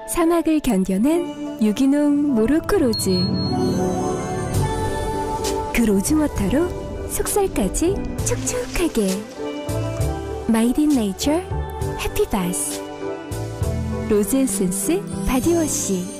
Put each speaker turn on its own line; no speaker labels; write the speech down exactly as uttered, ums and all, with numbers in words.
사막을 견뎌낸 유기농 모로코 로즈. 그 로즈워터로 속살까지 촉촉하게. Made in Nature 해피바스 로즈 에센스 바디워시.